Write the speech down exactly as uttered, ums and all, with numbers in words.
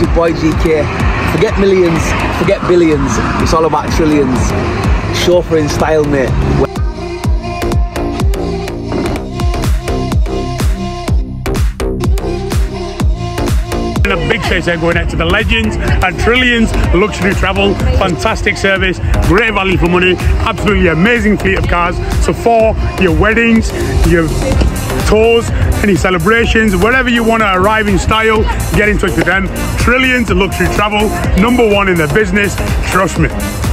with Boy G K. Forget millions, forget billions. It's all about trillions. Chauffeur in style, mate. A big chase out going out to the legends and trillions luxury travel. Fantastic service, great value for money, absolutely amazing fleet of cars. So for your weddings, your tours, any celebrations, wherever you want to arrive in style, get in touch with them. Trillions luxury travel, number one in the business, trust me.